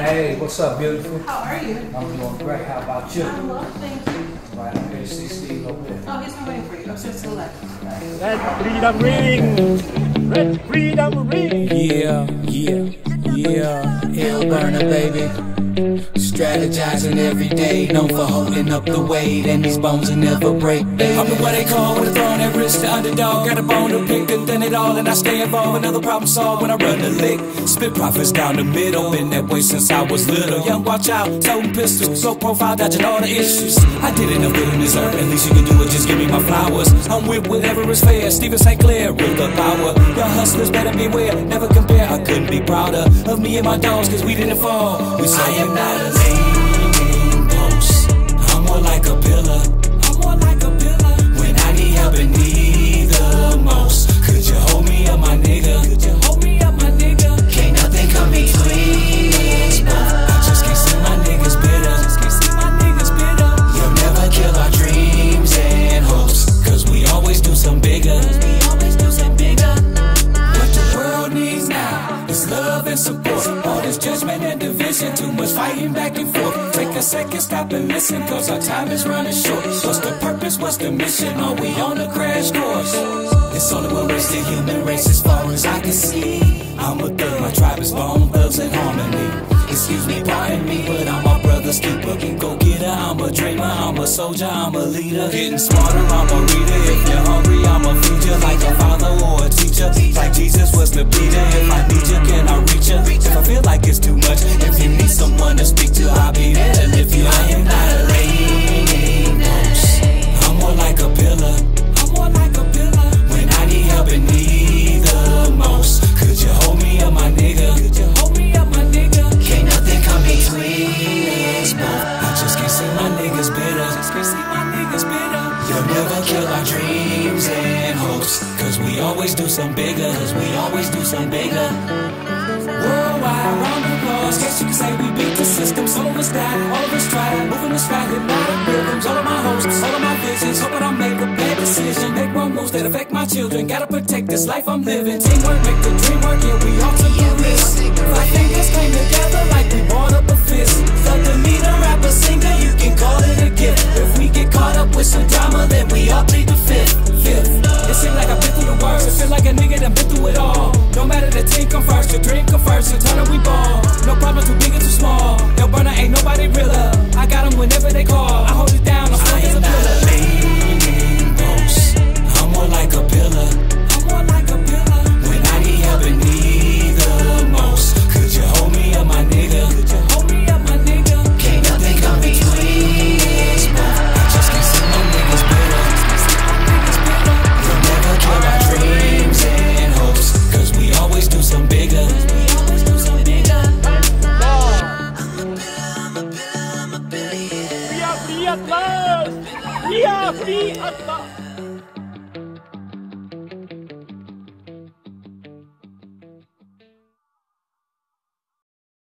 Hey, what's up, beautiful? How are you? I'm doing great. How about you? I'm well, thank you. Right, I'm here to see Steve over there. Oh, he's been waiting for you. Upstairs to the left. Red freedom ring! Red freedom ring! Yeah, L-Burna, baby. Strategizing every day, known for holding up the weight, and these bones will never break, baby. I'm what they call with a throne at wrist, the underdog. Got a bone to pick and done it all, and I stay involved. Another problem solved when I run the lick. Spit profits down the middle, been that way since I was little. Young, watch out, toting pistols, slow profile, dodging all the issues. I did enough good in this earth, at least you can do it, just give me my flowers. I'm with whatever is fair, Stephen St. Clair, with the power. The hustlers better beware, never compare. I couldn't be prouder of me and my dogs, cause we didn't fall. We I am not a lame post. I'm more like a pillar. I'm more like a pillar. When I need help and need the most, could you hold me up, my nigga? Could you hold me up, my nigga? Can't nothing come between us both. I just can't see my niggas bitter. Just can't see my niggas bitter. You'll never kill our dreams and hopes, cause we always do some bigger. We always do some bigger. What the world needs now is love and support. All this judgment and division, too much fighting back and forth. Take a second, stop and listen, cause our time is running short. What's the purpose, what's the mission? Are we on a crash course? It's only one race, the human race, as far as I can see. I'm a thug, my tribe is bone thugs in harmony. Excuse me, pardon me, but I'm my brother's keeper. Go getter, I'm a dreamer, I'm a soldier, I'm a leader. Getting smarter, I'm a reader. If you're hungry, I'm a feed you like a father or a teacher. Like Jesus was the Peter. If I need you, can I reach you? If I feel like it's too much, if you need someone to speak to, I'll be there to lift you. I am not a lame post. I'm more like a pillar. I'm more like a pillar. When I need help and need the most, could you hold me up, my nigga? Could you hold me up, my nigga? Can't nothing come between us both. I just can't see my niggas bitter. Just can't see my niggas bitter. You'll never kill our dreams and hopes, cause we always do some bigger. Cause we always do some bigger. Worldwide, round the applause. Guess you can say we beat the system. Some of us died, all of us tried. Moving us right, hypnotic rhythms. All of my hopes, all of my visions. Hoping I make a bad decision. Make wrong moves that affect my children. Gotta protect this life I'm living. Teamwork, make the dream work. Yeah, we all took the risk. Like fingers came together like we brought up a fist. Thug the meter, rapper, singer, you can call it a gift. If we get caught up with some drama, then we all plead the fifth. It seems like I've been through the worst. It feel like a nigga that been through it all. No matter the team come first, the dream come first. In turn we ball. No problem too big or too small. L-Burna ain't nobody realer. I got them whenever they call. I hold it down, I'm strong as a pillar. Lame post. I'm more like a pillar. I'm more like a pillar. When I need help and need the most, could you hold me up, my nigga? Could you hold me up, my nigga? Can't nothing come between us both. I just can't see my niggas bitter. You'll never kill our dreams and hopes, cause we always do some bigger. We always do some bigger. We are free at last! We are free at last!